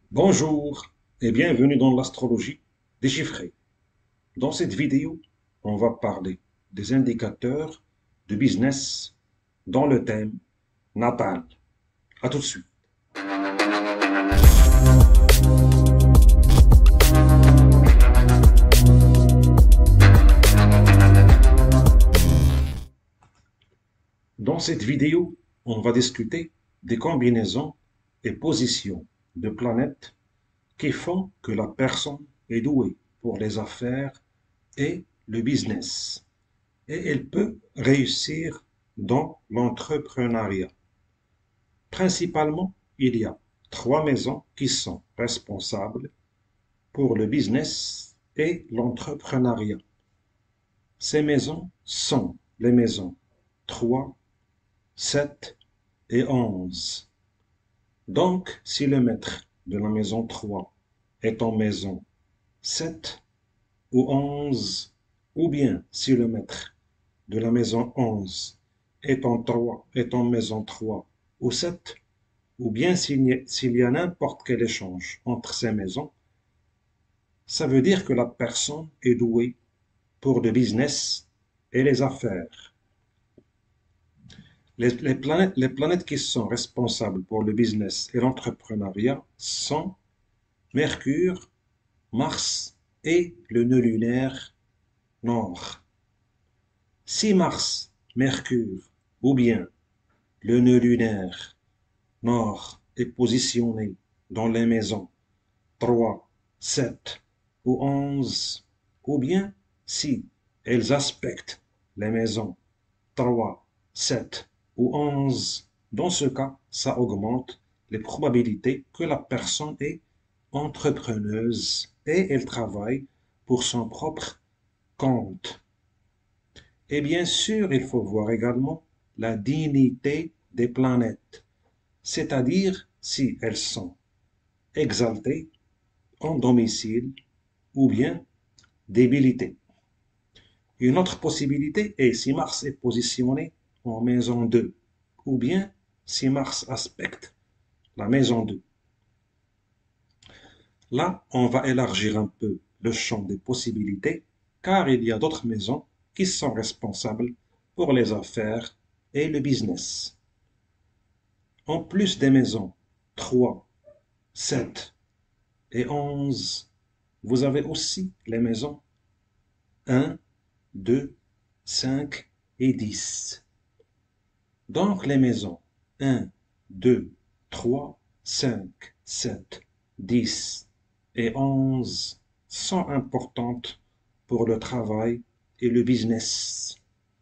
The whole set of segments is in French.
Bonjour et bienvenue dans l'astrologie déchiffrée. Dans cette vidéo, on va parler des indicateurs de business dans le thème natal. À tout de suite. Dans cette vidéo, on va discuter des combinaisons et positions de planètes qui font que la personne est douée pour les affaires et le business. Et elle peut réussir dans l'entrepreneuriat. Principalement, il y a trois maisons qui sont responsables pour le business et l'entrepreneuriat. Ces maisons sont les maisons 3, 7 et 11. Donc, si le maître de la maison 3 est en maison 7 ou 11, ou bien si le maître de la maison 11 est en maison 3 ou 7, ou bien s'il y a n'importe quel échange entre ces maisons, ça veut dire que la personne est douée pour le business et les affaires. Les planètes qui sont responsables pour le business et l'entrepreneuriat sont Mercure, Mars et le nœud lunaire Nord. Si Mars, Mercure ou bien le nœud lunaire Nord est positionné dans les maisons 3, 7 ou 11, ou bien si elles aspectent les maisons 3, 7 ou 11, dans ce cas, ça augmente les probabilités que la personne est entrepreneuse et elle travaille pour son propre compte. Et bien sûr, il faut voir également la dignité des planètes, c'est-à-dire si elles sont exaltées en domicile ou bien débilitées. Une autre possibilité est si Mars est positionné en maison 2 ou bien si Mars aspecte la maison 2. Là, on va élargir un peu le champ des possibilités car il y a d'autres maisons qui sont responsables pour les affaires et le business. En plus des maisons 3, 7 et 11, vous avez aussi les maisons 1, 2, 5 et 10. Donc les maisons 1, 2, 3, 5, 7, 10 et 11 sont importantes pour le travail et le business.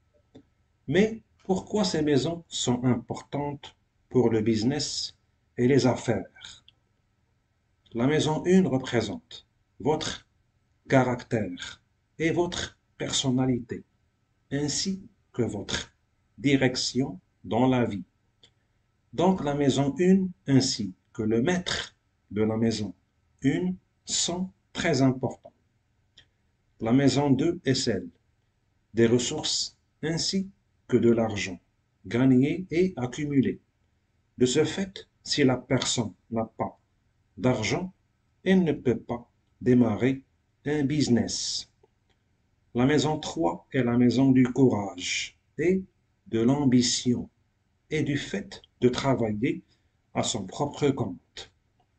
Mais pourquoi ces maisons sont importantes pour le business et les affaires? La maison 1 représente votre caractère et votre personnalité, ainsi que votre direction dans la vie. Donc la maison 1 ainsi que le maître de la maison 1 sont très importants. La maison 2 est celle des ressources ainsi que de l'argent gagné et accumulé. De ce fait, si la personne n'a pas d'argent, elle ne peut pas démarrer un business. La maison 3 est la maison du courage et de l'ambition et du fait de travailler à son propre compte.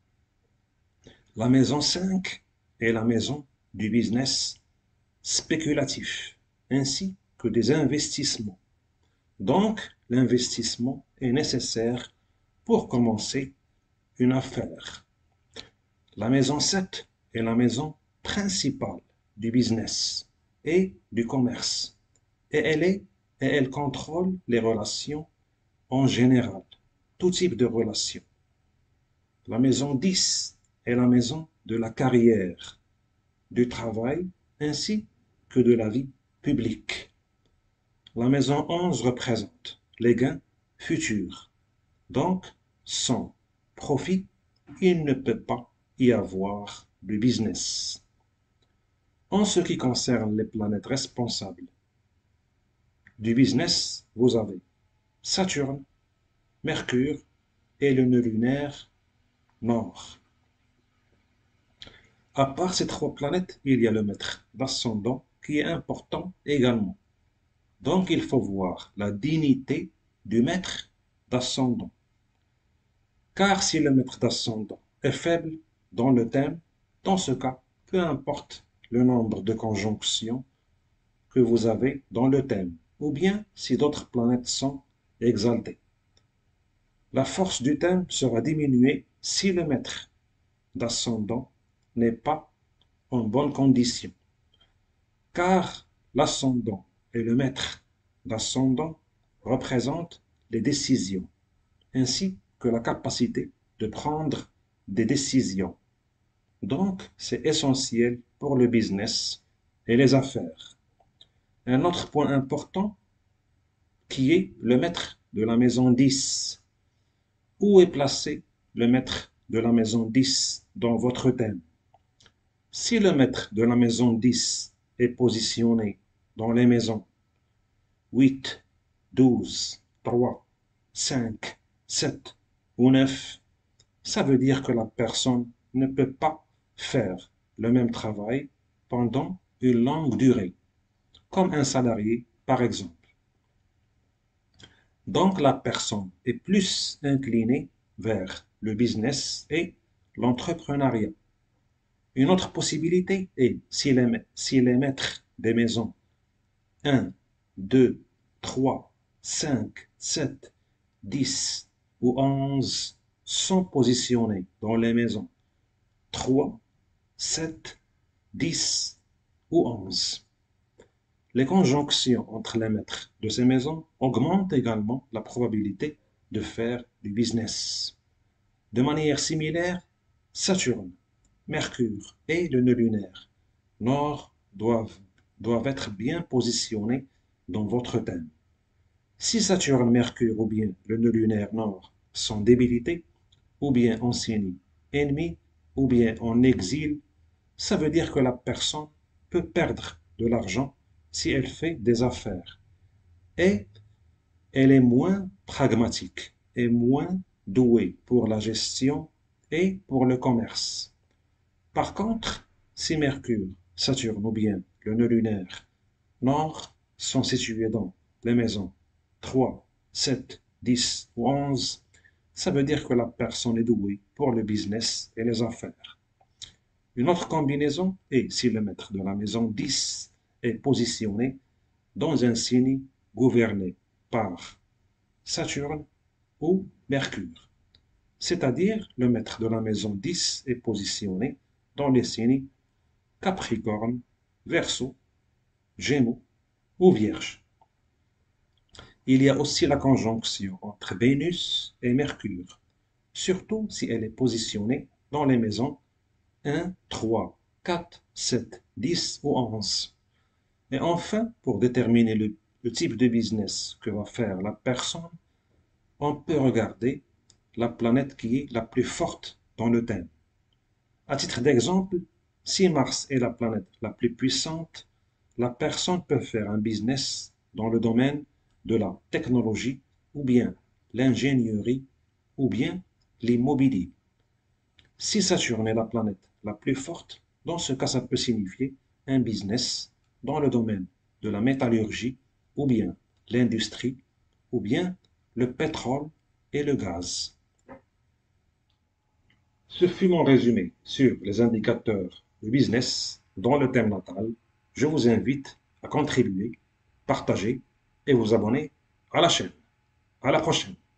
La maison 5 est la maison du business spéculatif ainsi que des investissements. Donc, l'investissement est nécessaire pour commencer une affaire. La maison 7 est la maison principale du business et du commerce. Et elle contrôle les relations en général, tout type de relations. La maison 10 est la maison de la carrière, du travail ainsi que de la vie publique. La maison 11 représente les gains futurs. Donc, sans profit, il ne peut pas y avoir de business. En ce qui concerne les planètes responsables du business, vous avez Saturne, Mercure et le nœud lunaire Nord. À part ces trois planètes, il y a le maître d'ascendant qui est important également. Donc il faut voir la dignité du maître d'ascendant. Car si le maître d'ascendant est faible dans le thème, dans ce cas, peu importe le nombre de conjonctions que vous avez dans le thème, ou bien si d'autres planètes sont exaltées. La force du thème sera diminuée si le maître d'ascendant n'est pas en bonne condition, car l'ascendant et le maître d'ascendant représentent les décisions, ainsi que la capacité de prendre des décisions. Donc, c'est essentiel pour le business et les affaires. Un autre point important qui est le maître de la maison 10. Où est placé le maître de la maison 10 dans votre thème? Si le maître de la maison 10 est positionné dans les maisons 8, 12, 3, 5, 7 ou 9, ça veut dire que la personne ne peut pas faire le même travail pendant une longue durée, comme un salarié par exemple. Donc la personne est plus inclinée vers le business et l'entrepreneuriat. Une autre possibilité est si les maîtres des maisons 1, 2, 3, 5, 7, 10 ou 11 sont positionnés dans les maisons 3, 7, 10 ou 11. Les conjonctions entre les maîtres de ces maisons augmentent également la probabilité de faire du business. De manière similaire, Saturne, Mercure et le nœud lunaire Nord doivent être bien positionnés dans votre thème. Si Saturne, Mercure ou bien le nœud lunaire Nord sont débilités, ou bien en signe ennemi, ou bien en exil, ça veut dire que la personne peut perdre de l'argent si elle fait des affaires. Et elle est moins pragmatique et moins douée pour la gestion et pour le commerce. Par contre, si Mercure, Saturne ou bien le nœud lunaire Nord sont situés dans les maisons 3, 7, 10 ou 11, ça veut dire que la personne est douée pour le business et les affaires. Une autre combinaison est si le maître de la maison 10 est positionné dans un signe gouverné par Saturne ou Mercure. C'est-à-dire le maître de la maison 10 est positionné dans les signes Capricorne, Verseau, Gémeaux ou Vierge. Il y a aussi la conjonction entre Vénus et Mercure, surtout si elle est positionnée dans les maisons 1, 3, 4, 7, 10 ou 11. Et enfin, pour déterminer le type de business que va faire la personne, on peut regarder la planète qui est la plus forte dans le thème. À titre d'exemple, si Mars est la planète la plus puissante, la personne peut faire un business dans le domaine de la technologie ou bien l'ingénierie ou bien l'immobilier. Si Saturne est la planète la plus forte, dans ce cas, ça peut signifier un business dans le domaine de la métallurgie ou bien l'industrie ou bien le pétrole et le gaz. Ce fut mon résumé sur les indicateurs de business dans le thème natal. Je vous invite à contribuer, partager et vous abonner à la chaîne. À la prochaine.